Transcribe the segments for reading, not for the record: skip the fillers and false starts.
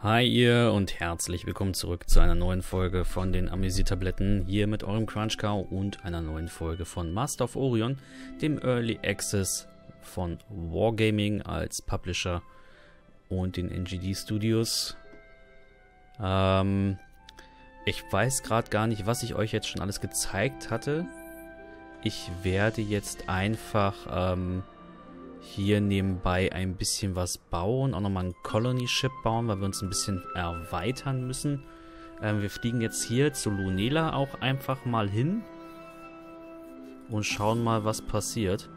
Hi ihr und herzlich willkommen zurück zu einer neuen Folge von den Amnesie-Tabletten, hier mit eurem CrunchCow und einer neuen Folge von Master of Orion, dem Early Access von Wargaming als Publisher und den NGD Studios. Ich weiß gerade gar nicht, was ich euch jetzt schon alles gezeigt hatte. Ich werde jetzt einfach hier nebenbei ein bisschen was bauen, auch nochmal ein Colony Ship bauen, weil wir uns ein bisschen erweitern müssen. Wir fliegen jetzt hier zu Lunela auch einfach mal hin und schauen mal, was passiert.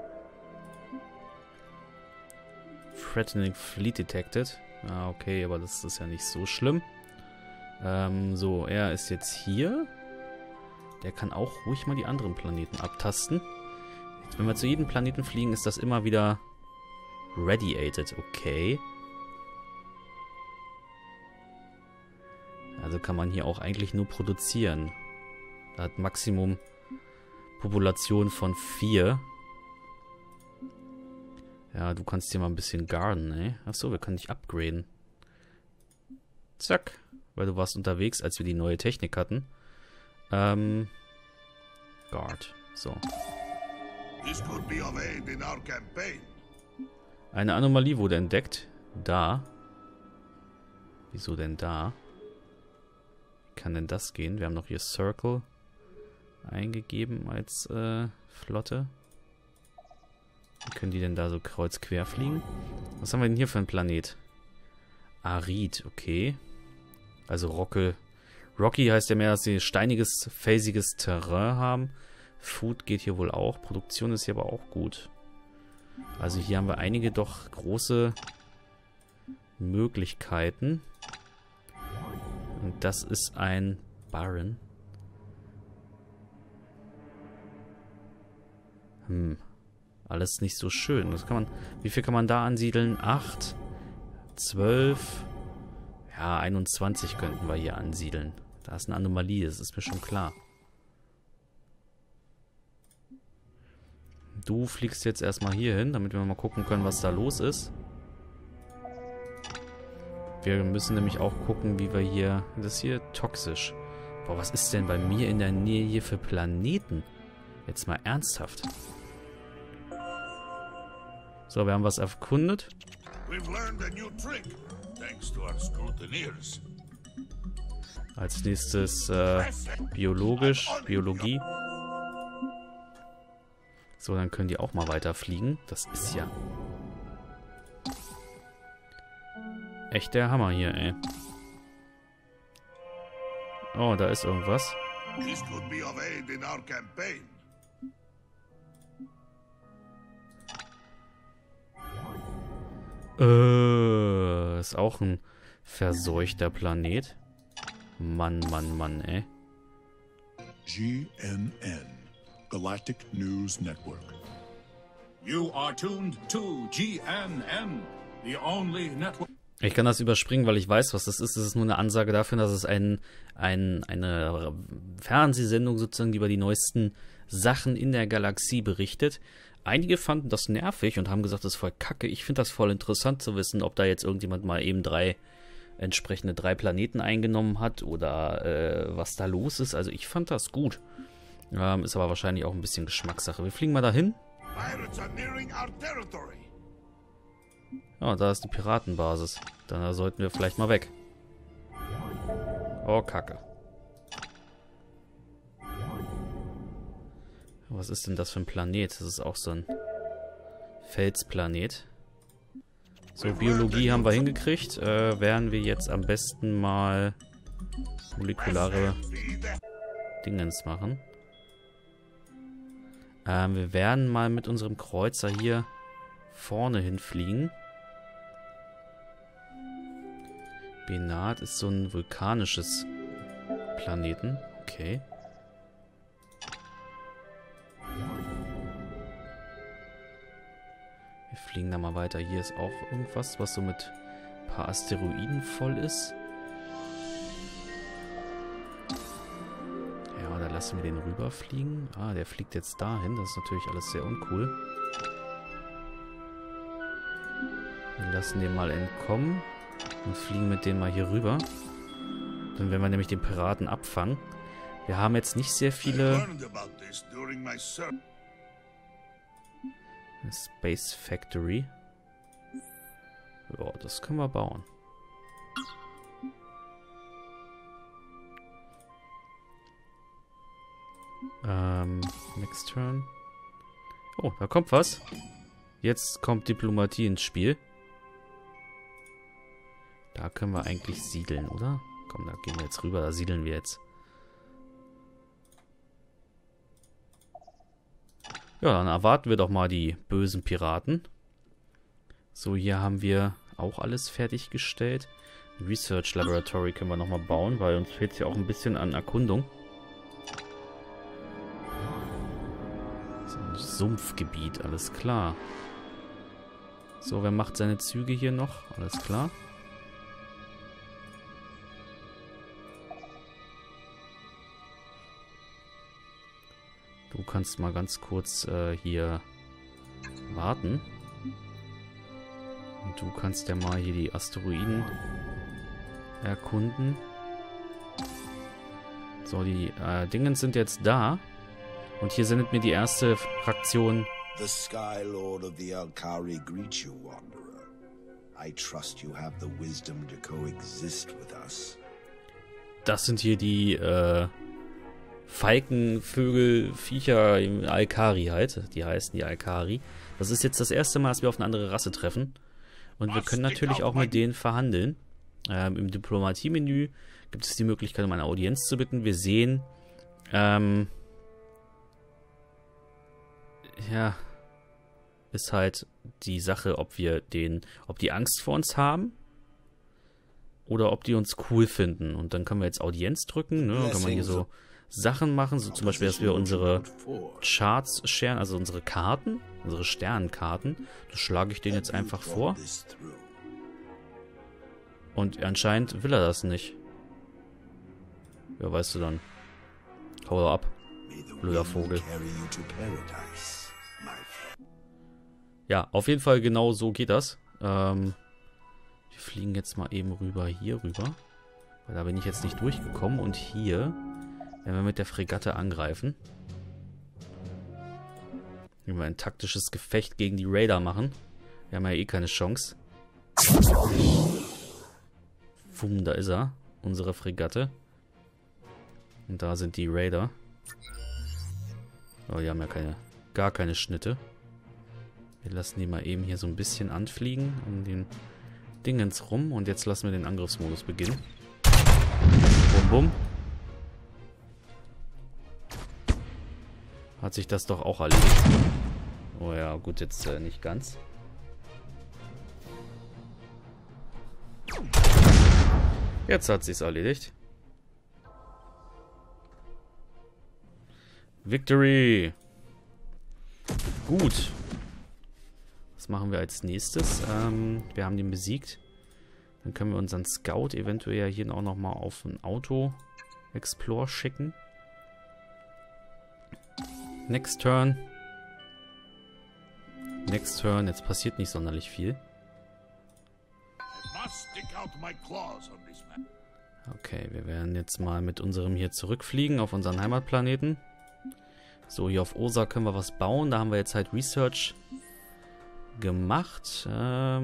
Threatening Fleet detected. Ah, okay, aber das ist ja nicht so schlimm. So, er ist jetzt hier. Der kann auch ruhig mal die anderen Planeten abtasten. Wenn wir zu jedem Planeten fliegen, ist das immer wieder radiated. Okay. Also kann man hier auch eigentlich nur produzieren. Da hat Maximum Population von 4. Ja, du kannst hier mal ein bisschen garden, ey. Achso, wir können dich upgraden. Zack. Weil du warst unterwegs, als wir die neue Technik hatten. Guard. So. Eine Anomalie wurde entdeckt. Da. Wieso denn da? Wie kann denn das gehen? Wir haben noch hier Circle eingegeben als Flotte. Wie können die denn da so kreuz quer fliegen? Was haben wir denn hier für einen Planet? Arid, okay. Also Rocky heißt ja mehr, dass sie steiniges, felsiges Terrain haben. Food geht hier wohl auch. Produktion ist hier aber auch gut. Also hier haben wir einige doch große Möglichkeiten. Und das ist ein Baron. Alles nicht so schön. Das kann man. Wie viel kann man da ansiedeln? 8, 12. Ja, 21 könnten wir hier ansiedeln. Da ist eine Anomalie, das ist mir schon klar. Du fliegst jetzt erstmal hier hin, damit wir mal gucken können, was da los ist. Wir müssen nämlich auch gucken, wie wir hier... Das ist hier toxisch. Boah, was ist denn bei mir in der Nähe hier für Planeten? Jetzt mal ernsthaft. So, wir haben was erkundet. Als nächstes Biologie. So, dann können die auch mal weiterfliegen. Das ist ja echt der Hammer hier, ey. Oh, da ist irgendwas. Ist auch ein verseuchter Planet. Mann, Mann, Mann, ey. GNN. Galactic News Network. You are tuned to GNN, the only network. Ich kann das überspringen, weil ich weiß, was das ist. Das ist nur eine Ansage dafür, dass es eine Fernsehsendung sozusagen, die über die neuesten Sachen in der Galaxie berichtet. Einige fanden das nervig und haben gesagt, das ist voll kacke. Ich finde das voll interessant zu wissen, ob da jetzt irgendjemand mal eben entsprechende 3 Planeten eingenommen hat oder was da los ist. Also ich fand das gut. Ist aber wahrscheinlich auch ein bisschen Geschmackssache. Wir fliegen mal dahin. Oh, da ist die Piratenbasis. Dann sollten wir vielleicht mal weg. Oh, Kacke. Was ist denn das für ein Planet? Das ist auch so ein Felsplanet. So, Biologie haben wir hingekriegt. Werden wir jetzt am besten mal molekulare Dingens machen. Wir werden mal mit unserem Kreuzer hier vorne hinfliegen. Benat ist so ein vulkanisches Planeten. Okay. Wir fliegen da mal weiter. Hier ist auch irgendwas, was so mit ein paar Asteroiden voll ist. Lassen wir den rüberfliegen. Ah, der fliegt jetzt dahin. Das ist natürlich alles sehr uncool. Wir lassen den mal entkommen. Und fliegen mit denen mal hier rüber. Dann werden wir nämlich den Piraten abfangen. Wir haben jetzt nicht sehr viele... Space Factory. Ja, das können wir bauen. Next turn. Oh, da kommt was. Jetzt kommt Diplomatie ins Spiel. Da können wir eigentlich siedeln, oder? Komm, da gehen wir jetzt rüber. Da siedeln wir jetzt. Ja, dann erwarten wir doch mal die bösen Piraten. So, hier haben wir auch alles fertiggestellt. Research Laboratory können wir nochmal bauen, weil uns fehlt ja auch ein bisschen an Erkundung. So ein Sumpfgebiet, alles klar. So, wer macht seine Züge hier noch? Alles klar. Du kannst mal ganz kurz hier warten. Und du kannst ja mal hier die Asteroiden erkunden. So, die Dingens sind jetzt da. Und hier sendet mir die erste Fraktion. The Sky Lord of the Alkari greets you, Wanderer. I trust you have the wisdom to coexist with us. Das sind hier die Falken, Vögel, Viecher im Alkari halt. Die heißen die Alkari. Das ist jetzt das erste Mal, dass wir auf eine andere Rasse treffen. Und wir können natürlich auch mit denen verhandeln. Im Diplomatie-Menü gibt es die Möglichkeit, um eine Audienz zu bitten. Wir sehen, ja, ist halt die Sache, ob die Angst vor uns haben oder ob die uns cool finden. Und dann können wir jetzt Audienz drücken, ne? Dann kann man hier so Sachen machen, so zum Beispiel, dass wir unsere Charts sharen, also unsere Karten, unsere Sternenkarten. Das schlage ich denen jetzt einfach vor. Und anscheinend will er das nicht. Ja, weißt du dann. Hau ab, blöder Vogel. Ja, auf jeden Fall genau so geht das. Wir fliegen jetzt mal eben hier rüber. Weil da bin ich jetzt nicht durchgekommen. Und hier werden wir mit der Fregatte angreifen. Wenn wir ein taktisches Gefecht gegen die Raider machen. Wir haben ja eh keine Chance. Wumm, da ist er. Unsere Fregatte. Und da sind die Raider. Oh, die haben ja gar keine Schnitte. Wir lassen die mal eben hier so ein bisschen anfliegen um den Dingens rum. Und jetzt lassen wir den Angriffsmodus beginnen. Bum, bum. Hat sich das doch auch erledigt. Oh ja, gut, jetzt nicht ganz. Jetzt hat sich's erledigt. Victory! Gut. Was machen wir als nächstes? Wir haben den besiegt. Dann können wir unseren Scout eventuell hier auch nochmal auf ein Auto-Explore schicken. Next Turn. Next Turn. Jetzt passiert nicht sonderlich viel. Okay, wir werden jetzt mal mit unserem hier zurückfliegen auf unseren Heimatplaneten. So, hier auf Osa können wir was bauen. Da haben wir jetzt halt Research gemacht. Was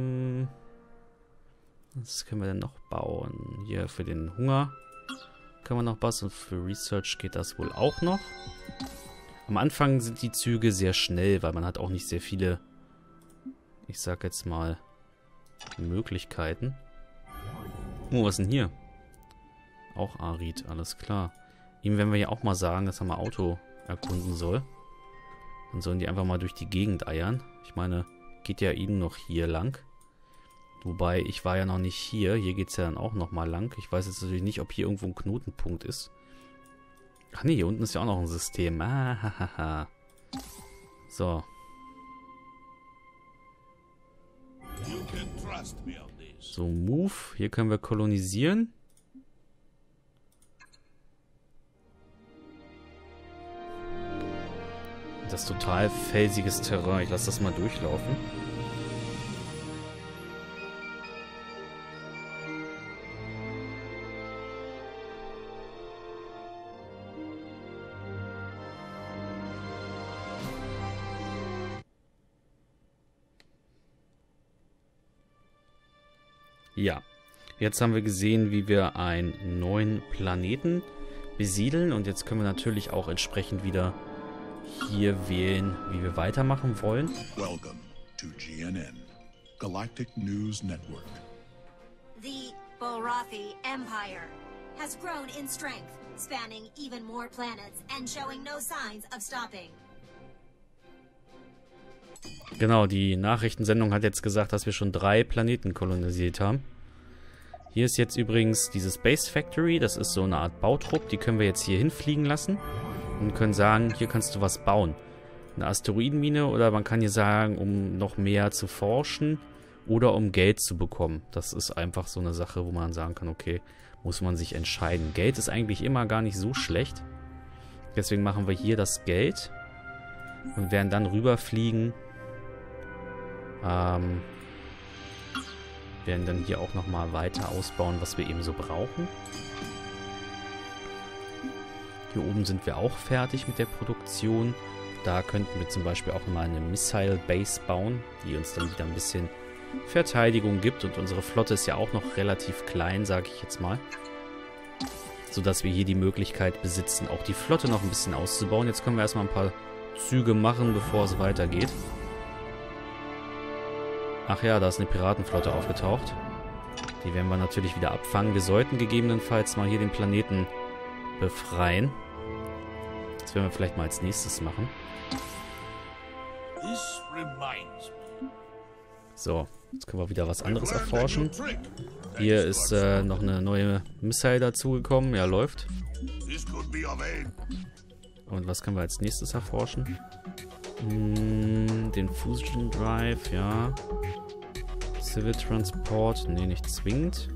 können wir denn noch bauen? Hier für den Hunger können wir noch was. Und für Research geht das wohl auch noch. Am Anfang sind die Züge sehr schnell, weil man hat auch nicht sehr viele, ich sag jetzt mal, Möglichkeiten. Oh, was ist denn hier? Auch Arid, alles klar. Ihm werden wir ja auch mal sagen, dass er mal Auto erkunden soll. Dann sollen die einfach mal durch die Gegend eiern. Ich meine, geht ja eben noch hier lang. Wobei, ich war ja noch nicht hier. Hier geht es ja dann auch noch mal lang. Ich weiß jetzt natürlich nicht, ob hier irgendwo ein Knotenpunkt ist. Ach nee, hier unten ist ja auch noch ein System. Ah, so. So, Move. Hier können wir kolonisieren. Das ist total felsiges Terrain. Ich lasse das mal durchlaufen. Ja, jetzt haben wir gesehen, wie wir einen neuen Planeten besiedeln. Und jetzt können wir natürlich auch entsprechend wieder hier wählen, wie wir weitermachen wollen. Welcome to GNN, Galactic News Network. The Borothi Empire has grown in strength, spanning even more planets and showing no signs of stopping. Genau, die Nachrichtensendung hat jetzt gesagt, dass wir schon 3 Planeten kolonisiert haben. Hier ist jetzt übrigens diese Space Factory, das ist so eine Art Bautrupp, die können wir jetzt hier hinfliegen lassen und können sagen, hier kannst du was bauen. Eine Asteroidenmine oder man kann hier sagen, um noch mehr zu forschen oder um Geld zu bekommen. Das ist einfach so eine Sache, wo man sagen kann, okay, muss man sich entscheiden. Geld ist eigentlich immer gar nicht so schlecht. Deswegen machen wir hier das Geld und werden dann rüberfliegen. Werden dann hier auch nochmal weiter ausbauen, was wir eben so brauchen. Hier oben sind wir auch fertig mit der Produktion. Da könnten wir zum Beispiel auch mal eine Missile Base bauen, die uns dann wieder ein bisschen Verteidigung gibt. Und unsere Flotte ist ja auch noch relativ klein, sage ich jetzt mal. Sodass wir hier die Möglichkeit besitzen, auch die Flotte noch ein bisschen auszubauen. Jetzt können wir erstmal ein paar Züge machen, bevor es weitergeht. Ach ja, da ist eine Piratenflotte aufgetaucht. Die werden wir natürlich wieder abfangen. Wir sollten gegebenenfalls mal hier den Planeten befreien. Das werden wir vielleicht mal als nächstes machen. So, jetzt können wir wieder was anderes erforschen. Hier ist noch eine neue Missile dazugekommen. Ja, läuft. Und was können wir als nächstes erforschen? Den Fusion Drive, ja. Civil Transport, nee, nicht zwingend.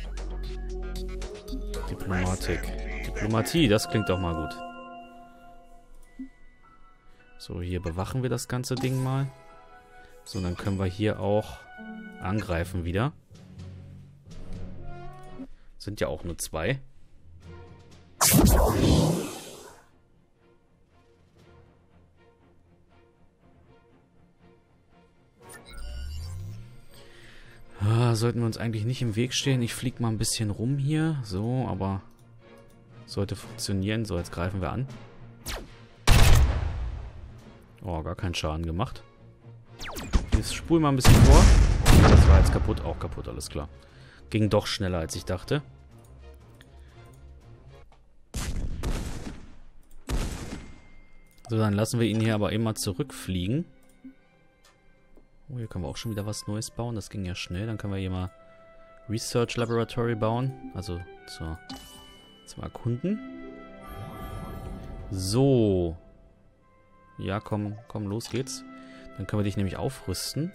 Diplomatik. Diplomatie, das klingt doch mal gut. So, hier bewachen wir das ganze Ding mal. So, dann können wir hier auch angreifen wieder. Sind ja auch nur 2. Sollten wir uns eigentlich nicht im Weg stehen. Ich fliege mal ein bisschen rum hier. So, aber sollte funktionieren. So, jetzt greifen wir an. Oh, gar keinen Schaden gemacht. Jetzt spulen wir ein bisschen vor. Das war jetzt kaputt. Auch kaputt, alles klar. Ging doch schneller, als ich dachte. So, dann lassen wir ihn hier aber immer zurückfliegen. Oh, hier können wir auch schon wieder was Neues bauen. Das ging ja schnell. Dann können wir hier mal Research Laboratory bauen. Also zum Erkunden. So. Ja, komm, los geht's. Dann können wir dich nämlich aufrüsten.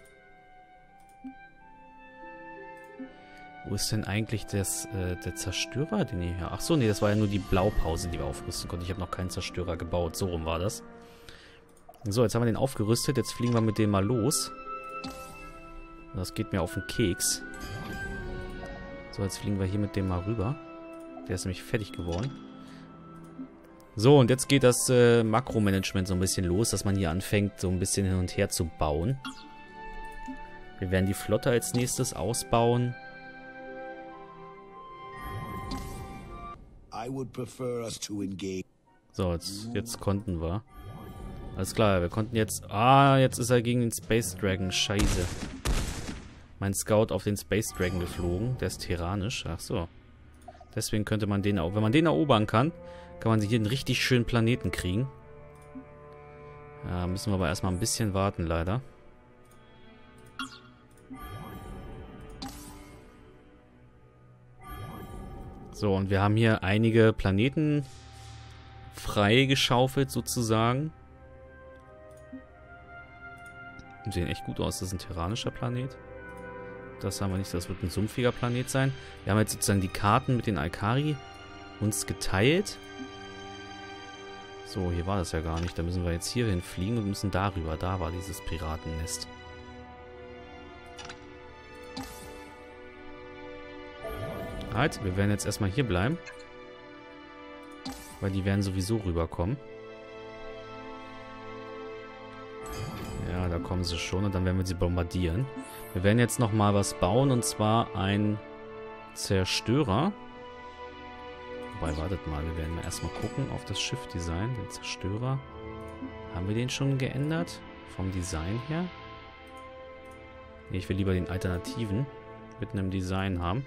Wo ist denn eigentlich der Zerstörer, den ihr hier... Ach so, nee, das war ja nur die Blaupause, die wir aufrüsten konnten. Ich habe noch keinen Zerstörer gebaut. So rum war das. So, jetzt haben wir den aufgerüstet. Jetzt fliegen wir mit dem mal los. Das geht mir auf den Keks. So, jetzt fliegen wir hier mit dem mal rüber. Der ist nämlich fertig geworden. So, und jetzt geht das Makromanagement so ein bisschen los, dass man hier anfängt, so ein bisschen hin und her zu bauen. Wir werden die Flotte als nächstes ausbauen. So, jetzt konnten wir. Alles klar, wir konnten jetzt... Ah, jetzt ist er gegen den Space Dragon. Scheiße. Mein Scout auf den Space Dragon geflogen. Der ist tyrannisch. Ach so. Deswegen könnte man den auch... Wenn man den erobern kann, kann man sich hier einen richtig schönen Planeten kriegen. Ja, müssen wir aber erstmal ein bisschen warten, leider. So, und wir haben hier einige Planeten freigeschaufelt, sozusagen. Die sehen echt gut aus. Das ist ein tyrannischer Planet. Das haben wir nicht. Das wird ein sumpfiger Planet sein. Wir haben jetzt sozusagen die Karten mit den Alkari uns geteilt. So, hier war das ja gar nicht. Da müssen wir jetzt hier hinfliegen und müssen darüber. Da war dieses Piratennest. Halt, wir werden jetzt erstmal hier bleiben. Weil die werden sowieso rüberkommen. Ja, da kommen sie schon und dann werden wir sie bombardieren. Wir werden jetzt nochmal was bauen und zwar ein Zerstörer. Wobei, wartet mal, wir werden mal erstmal gucken auf das Schiffdesign, den Zerstörer. Haben wir den schon geändert? Vom Design her? Nee, ich will lieber den Alternativen mit einem Design haben.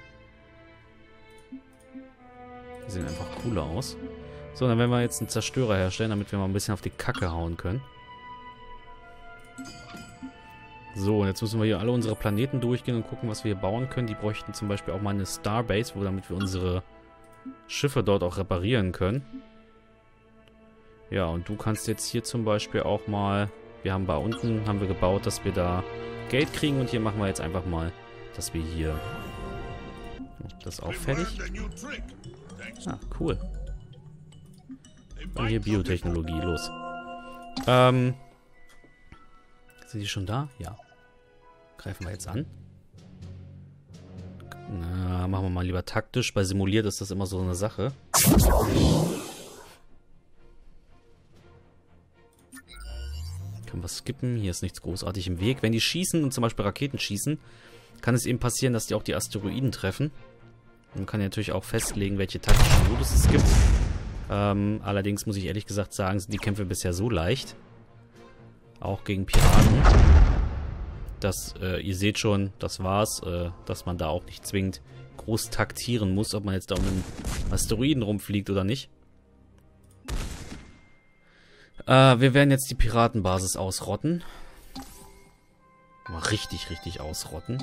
Die sehen einfach cooler aus. So, dann werden wir jetzt einen Zerstörer herstellen, damit wir mal ein bisschen auf die Kacke hauen können. So, und jetzt müssen wir hier alle unsere Planeten durchgehen und gucken, was wir hier bauen können. Die bräuchten zum Beispiel auch mal eine Starbase, damit wir unsere Schiffe dort auch reparieren können. Ja, und du kannst jetzt hier zum Beispiel auch mal... Wir haben bei unten haben wir gebaut, dass wir da Geld kriegen. Und hier machen wir jetzt einfach mal, dass wir hier... Das ist auch fertig. Ah, cool. Und hier Biotechnologie, los. Sind die schon da? Ja. Greifen wir jetzt an. Na, machen wir mal lieber taktisch. Bei simuliert ist das immer so eine Sache. Können wir skippen. Hier ist nichts großartig im Weg. Wenn die schießen und zum Beispiel Raketen schießen, kann es eben passieren, dass die auch die Asteroiden treffen. Man kann ja natürlich auch festlegen, welche taktischen Modus es gibt. Allerdings muss ich ehrlich gesagt sagen, sind die Kämpfe bisher so leicht. Auch gegen Piraten. Dass, ihr seht schon, das war's. Dass man da auch nicht zwingend groß taktieren muss, ob man jetzt da um einen Asteroiden rumfliegt oder nicht. Wir werden jetzt die Piratenbasis ausrotten. Mal richtig, richtig ausrotten.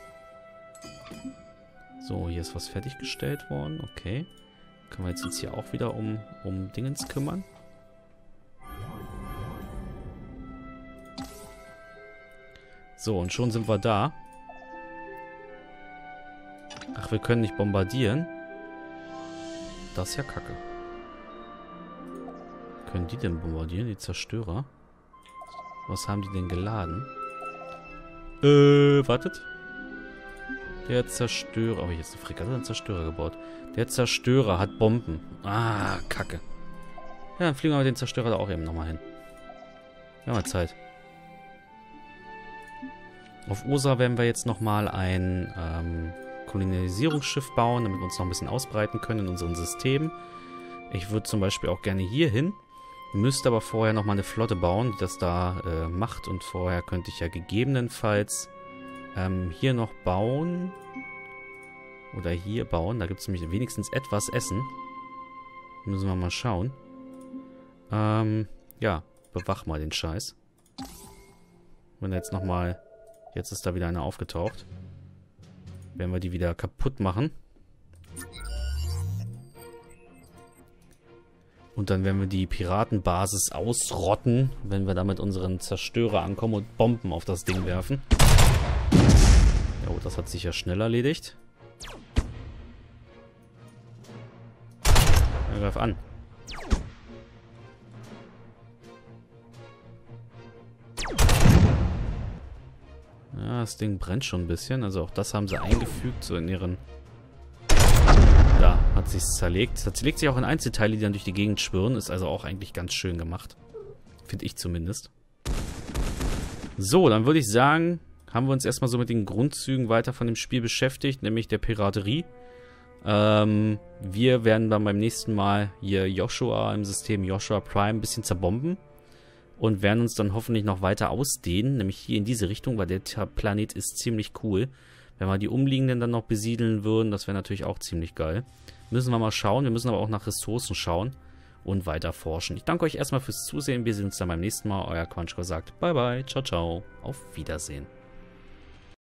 So, hier ist was fertiggestellt worden. Okay. Können wir jetzt uns hier auch wieder um Dingens kümmern. So, und schon sind wir da. Ach, wir können nicht bombardieren. Das ist ja kacke. Können die denn bombardieren, die Zerstörer? Was haben die denn geladen? Wartet. Der Zerstörer... Oh, hier ist eine Fregatte, ein Zerstörer gebaut. Der Zerstörer hat Bomben. Ah, kacke. Ja, dann fliegen wir mit den Zerstörer da auch eben nochmal hin. Wir haben ja Zeit. Auf Ursa werden wir jetzt nochmal ein Kolonialisierungsschiff bauen, damit wir uns noch ein bisschen ausbreiten können in unseren Systemen. Ich würde zum Beispiel auch gerne hier hin. Müsste aber vorher nochmal eine Flotte bauen, die das da macht. Und vorher könnte ich ja gegebenenfalls hier noch bauen. Oder hier bauen. Da gibt es nämlich wenigstens etwas Essen. Müssen wir mal schauen. Ja, bewach mal den Scheiß. Wenn jetzt nochmal... Jetzt ist da wieder einer aufgetaucht. Werden wir die wieder kaputt machen. Und dann werden wir die Piratenbasis ausrotten, wenn wir da mit unseren Zerstörer ankommen und Bomben auf das Ding werfen. Jo, das hat sich ja schnell erledigt. Ja, greif an. Ja, das Ding brennt schon ein bisschen. Also auch das haben sie eingefügt, so in ihren... Da hat sich zerlegt. Das zerlegt sich auch in Einzelteile, die dann durch die Gegend schwirren. Ist also auch eigentlich ganz schön gemacht. Finde ich zumindest. So, dann würde ich sagen, haben wir uns erstmal so mit den Grundzügen weiter von dem Spiel beschäftigt, nämlich der Piraterie. Wir werden dann beim nächsten Mal hier Joshua im System Joshua Prime ein bisschen zerbomben. Und werden uns dann hoffentlich noch weiter ausdehnen, nämlich hier in diese Richtung, weil der Planet ist ziemlich cool. Wenn wir die umliegenden dann noch besiedeln würden, das wäre natürlich auch ziemlich geil. Müssen wir mal schauen, wir müssen aber auch nach Ressourcen schauen und weiter forschen. Ich danke euch erstmal fürs Zusehen, wir sehen uns dann beim nächsten Mal. Euer Quanchko sagt bye bye, ciao ciao, auf Wiedersehen.